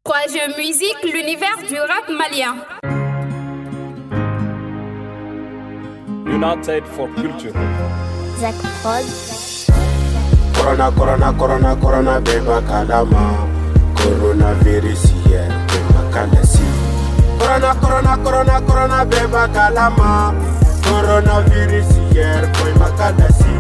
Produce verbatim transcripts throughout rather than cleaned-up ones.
trois G Musique, l'univers du rap malien. United for Culture. Zach Prod. Corona, corona, corona, corona, beba kalama. Coronavirus hier, beba kalasi. Corona, corona, corona, corona, beba kalama. Coronavirus hier, beba kalasi.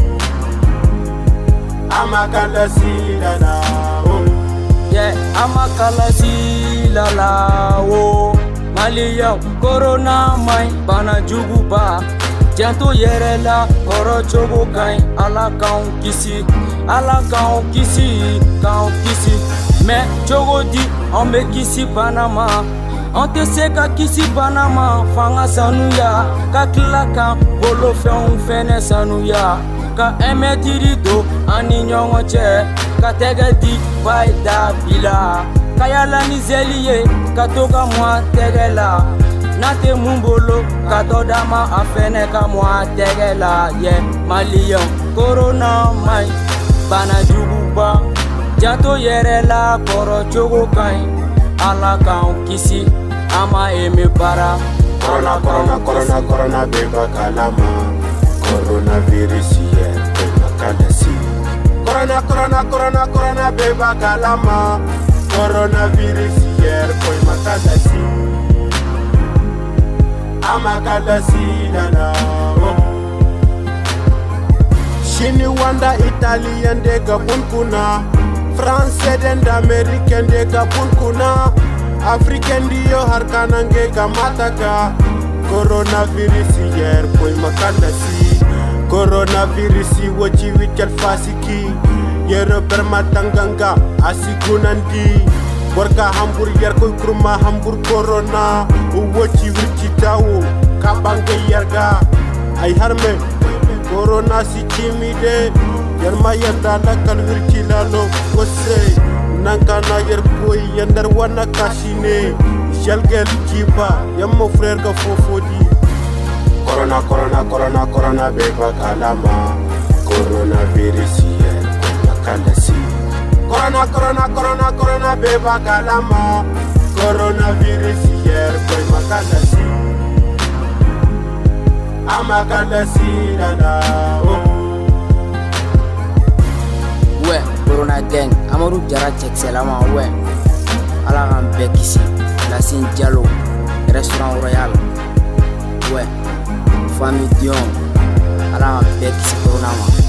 Amakalasi lala, oh. Yeah, amakalasi lala, oh. Maliyam, corona mai, bana juguba. Janto yere la, koro chogo kain. Ala kaun kisi, ala kaun kisi, kaun kisi. Mais chogo di, on be kisi Panama. On te sait ka kisi Panama, fanga sanuya. Ka klaka, bolo fe un fene sanuya. Ka eme tirido, ani nyongo che. Ka tege di, bay da bila. Ka yala ni zeliye, ka toka mwa tege la. Nate mumbolo, ka dodama afene ka mwa tege la. Yeah, Malion, corona mai, bana juguba. Janto yere la, koro chogo kain. Ala kaun kisi, ama eme para. Corona, corona, corona, corona, beba kalama. Coronavirus hier, beba kalasi. Corona, corona, corona, corona, beba kalama. Coronavirus hier, beba kalasi. Amakalasi lala, oh. Chine, Wanda, Italien de Gabon kuna. Français and American de Gabon kuna. African dio harkanange gamataka. Coronavirus hier, boy makalasi. Coronavirus wachi wichal fasiki. Yero permatanganga asigunandi. Warga hamburger koy kurma hambur corona. Wachi wichi tawo kabange yarga. Ay harme corona si chimide. Yarma yanda la kalwirchi lalo wose. Nankana yer boy yandar wana kashine. Shalgel jiba yammo frère ga fofodi. Corona, corona, corona, corona, beba kalama. Coronavirus hier, beba kalasi. Corona, corona, corona, corona, beba kalama. Coronavirus hier, beba kalasi. Amakalasi lala, oh. Ouais, Corona Gang, Amadou Diarra check selama, ouais. Ala kan bɛɛ kisi, Lassine Diallo, Restaurant Royal. Ouais, famille Dion, ala kan bɛɛ kisi Corona ma.